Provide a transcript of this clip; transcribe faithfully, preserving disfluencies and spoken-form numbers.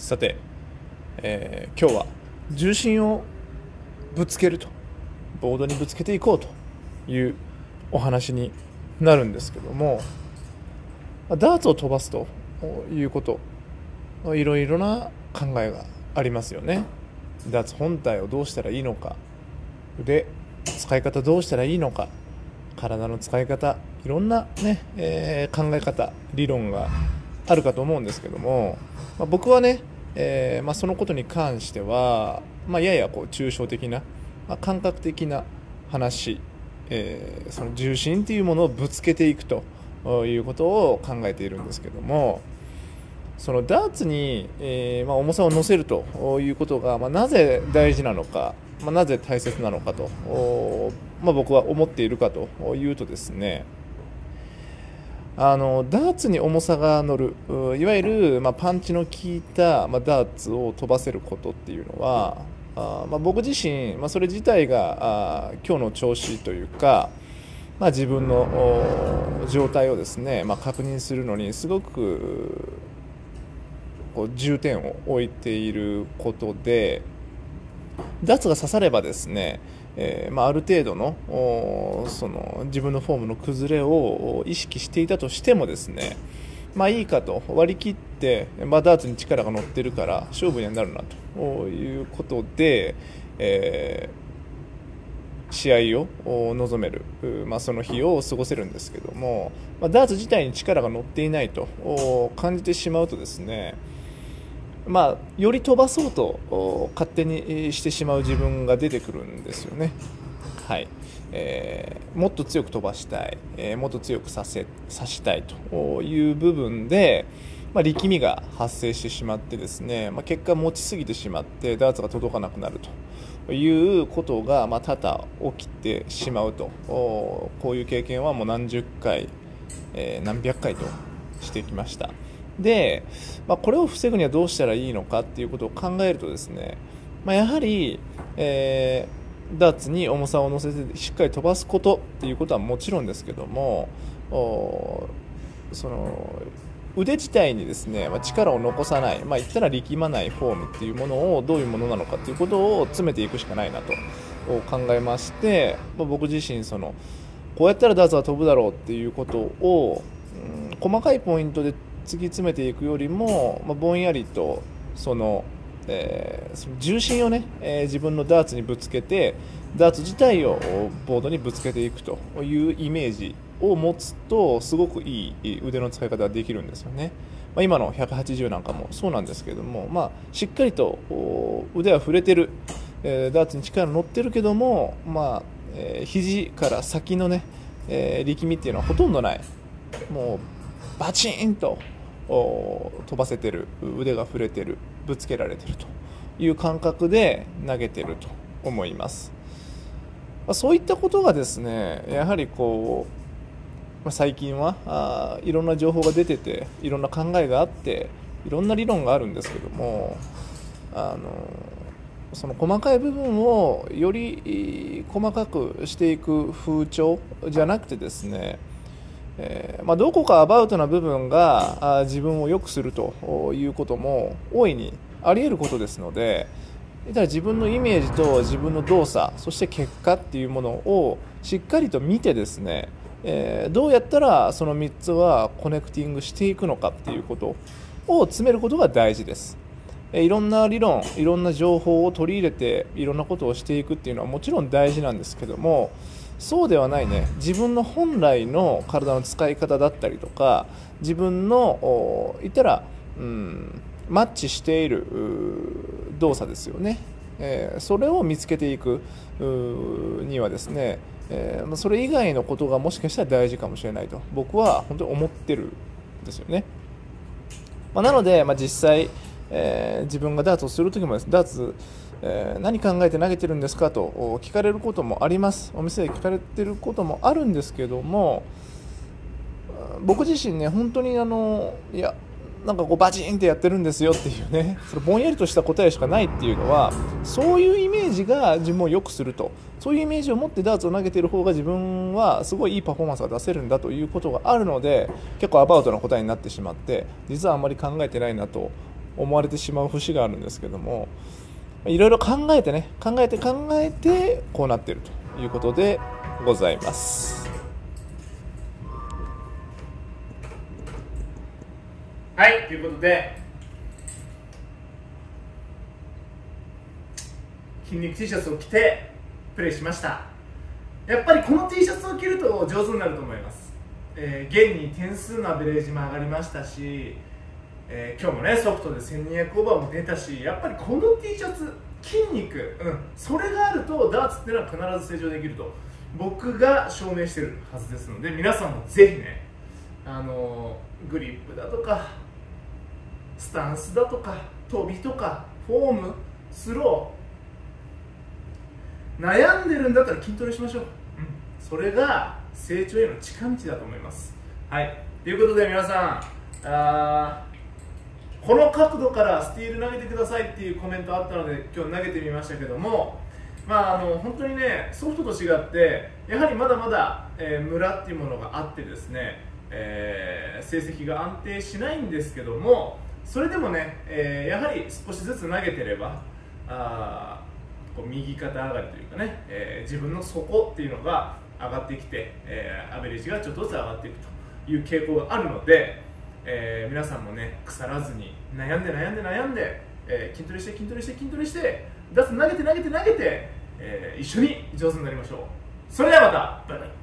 さて、えー今日は重心をぶつけると、ボードにぶつけていこうというお話になるんですけども、ダーツを飛ばすということ、いろいろな考えがありますよね。ダーツ本体をどうしたらいいのか、腕使い方どうしたらいいのか、体の使い方、いろんな、ねえー考え方、理論があるかと思うんですけども、まあ、僕はね、えーまあ、そのことに関しては、まあ、ややこう抽象的な、まあ、感覚的な話、えーその重心というものをぶつけていくということを考えているんですけども、そのダーツに、えーまあ、重さを乗せるということが、まあ、なぜ大事なのか、まあ、なぜ大切なのかと、おまあ、僕は思っているかというとですね、あのダーツに重さが乗る、ういわゆる、まあ、パンチの効いた、まあ、ダーツを飛ばせることっていうのは、あ、まあ、僕自身、まあ、それ自体があ今日の調子というか、まあ、自分のお状態をですね、まあ、確認するのにすごくこう重点を置いていることで、ダーツが刺さればですね、えーまあ、ある程度のおその自分のフォームの崩れを意識していたとしてもですね、まあいいかと割り切って、まあ、ダーツに力が乗ってるから勝負にはなるなということで、えー試合を臨める、まあ、その日を過ごせるんですけども、まあ、ダーツ自体に力が乗っていないと感じてしまうとですね、まあ、より飛ばそうと勝手にしてしまう自分が出てくるんですよね。はい、えーもっと強く飛ばしたい、えーもっと強くさせさしたいという部分で、まあ、力みが発生してしまってですね、まあ、結果持ちすぎてしまってダーツが届かなくなるということが、まあ、多々起きてしまうと、こういう経験はもう何十回、えー何百回としてきました。で、まあ、これを防ぐにはどうしたらいいのかっていうことを考えるとですね、まあ、やはり、えーダーツに重さを乗せてしっかり飛ばすことっていうことはもちろんですけども、おその腕自体にですね、まあ、力を残さない、まあ、言ったら力まないフォームっていうものをどういうものなのかっていうことを詰めていくしかないなと考えまして、まあ、僕自身そのこうやったらダーツは飛ぶだろうっていうことを、うん、細かいポイントで突き詰めていくよりも、まあ、ぼんやりとその、えーその重心をね、えー自分のダーツにぶつけてダーツ自体をボードにぶつけていくというイメージを持つとすごくいい腕の使い方ができるんですよね。まあ、今のひゃくはちじゅうなんかもそうなんですけども、まあ、しっかりとお腕は触れてる、えーダーツに力が乗ってるけども、まあえー肘から先のね、えー力みっていうのはほとんどない、もうバチンとお飛ばせてる、腕が触れてる、ぶつけられてるという感覚で投げてると思います。まあそういったことがですね、やはりこう、まあ最近はあーいろんな情報が出てて、いろんな考えがあって、いろんな理論があるんですけども、あのその細かい部分をより細かくしていく風潮じゃなくてですね、えーまあ、どこかアバウトな部分があ自分を良くするということも大いにあり得ることですので、だから自分のイメージと自分の動作、そして結果っていうものをしっかりと見てですね、えーどうやったらそのみっつはコネクティングしていくのかっていうことを詰めることが大事です。えーいろんな理論、いろんな情報を取り入れていろんなことをしていくっていうのはもちろん大事なんですけども、そうではないね、自分の本来の体の使い方だったりとか、自分のお言ったら、うん、マッチしているう動作ですよね、えーそれを見つけていくうにはですね、えーまあそれ以外のことがもしかしたら大事かもしれないと僕は本当に思ってるんですよね。まあ、なので、まあ、実際、えー自分がダーツをするときもです、ダーツ、えー何考えて投げてるんですかと聞かれることもあります。お店で聞かれてることもあるんですけども、僕自身ね、本当にあのいやなんかこうバチンってやってるんですよっていうね、それぼんやりとした答えしかないっていうのは、そういうイメージが自分を良くすると、そういうイメージを持ってダーツを投げている方が自分はすごいいいパフォーマンスが出せるんだということがあるので、結構アバウトな答えになってしまって、実はあんまり考えてないなと思われてしまう節があるんですけども、いろいろ考えてね考えて考えてこうなっているということでございます。はい、ということで筋肉 T シャツを着てプレイしました。やっぱりこの T シャツを着ると上手になると思います。えー、現に点数のアベレージも上がりましたし、えー、今日もねソフトでせんにひゃくオーバーも出たし、やっぱりこの T シャツ筋肉、うん、それがあるとダーツっていうのは必ず成長できると僕が証明してるはずですので、皆さんもぜひね、あのー、グリップだとかスタンスだとか飛びとかフォームスロー悩んでるんだったら筋トレしましょう、うん、それが成長への近道だと思います。はい、ということで皆さん、あこの角度からスティール投げてくださいっていうコメントあったので今日投げてみましたけども、まあ、あの本当にねソフトと違ってやはりまだまだ、えー、ムラっていうものがあってですね、えー、成績が安定しないんですけども、それでもね、えー、やはり少しずつ投げてればあこう右肩上がりというかね、えー、自分の底っていうのが上がってきて、えー、アベレージがちょっとずつ上がっていくという傾向があるので、えー、皆さんもね腐らずに悩んで悩んで悩んで、えー、筋トレして筋トレして筋トレしてダーツ投げて投げて投げて、えー、一緒に上手になりましょう。それではまた、バイバイ。